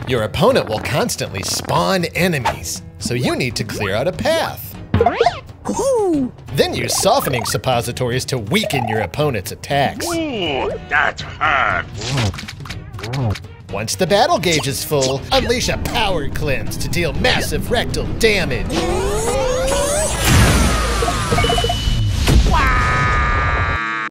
Your opponent will constantly spawn enemies, so you need to clear out a path. Then use softening suppositories to weaken your opponent's attacks. Ooh, that hurt. Once the battle gauge is full, unleash a power cleanse to deal massive rectal damage.